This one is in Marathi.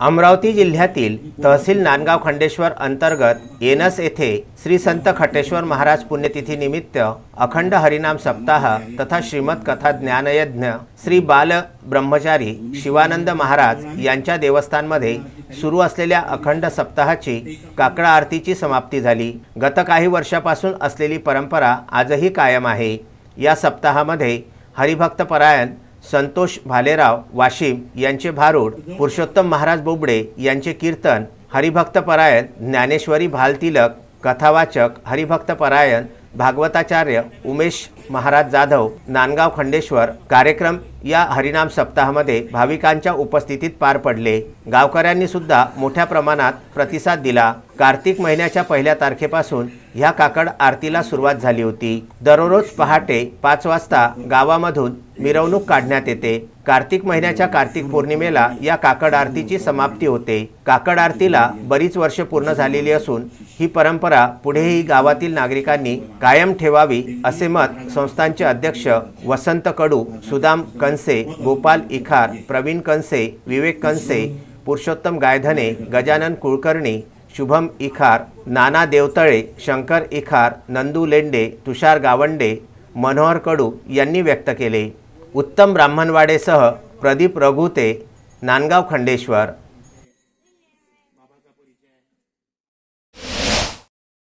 अमरावती जिल्ह्यातील तहसील नांदगाव खंडेश्वर अंतर्गत येनस येथे श्री संत खट्टेश्वर महाराज पुण्यतिथी निमित्त अखंड हरिनाम सप्ताह तथा श्रीमद कथा ज्ञानयज्ञ श्री बाल ब्रह्मचारी शिवानंद महाराज यांच्या देवस्थानमध्ये सुरू असलेल्या अखंड सप्ताहाची काकड आरतीची समाप्ती झाली। गत काही वर्षापासून असलेली परंपरा आजही कायम आहे। या सप्ताहामध्ये हरिभक्त परायण संतोष भालेराव वाशिम यांचे भारूड, पुरुषोत्तम महाराज बोबडे यांचे कीर्तन, हरिभक्त परायण ज्ञानेश्वरी भालतिलक कथावाचक हरिभक्त परायण भागवताचार्य उमेश महाराज जाधव नांदगाव खंडेश्वर कार्यक्रम या हरिनाम सप्ताहामध्ये भाविकांच्या उपस्थितीत पार पडले। गावकऱ्यांनी सुद्धा मोठ्या प्रमाणात प्रतिसाद दिला। कार्तिक महिन्याच्या पहिल्या तारखेपासून ह्या काकड आरतीला सुरुवात झाली होती। दररोज पहाटे 5 वाजता गावामधून मिरवणूक काढण्यात येते। कार्तिक महिन्याच्या कार्तिक पौर्णिमेला या काकड आरतीची समाप्ती होते। काकड आरतीला बरीच वर्ष पूर्ण झालेली असून ही परंपरा पुढेही गावातील नागरिकांनी कायम ठेवावी असे मत संस्थांचे अध्यक्ष वसंत कडू, सुदाम कंसे, गोपाल इखार, प्रवीण कंसे, विवेक कंसे, पुरुषोत्तम गायधने, गजानन कुलकर्णी, शुभम इखार, नाना देवतळे, शंकर इखार, नंदू लेंडे, तुषार गावंडे, मनोहर कडू यांनी व्यक्त केले। उत्तम ब्राह्मणवाडेसह प्रदीप रघुते, नांदगाव खंडेश्वर।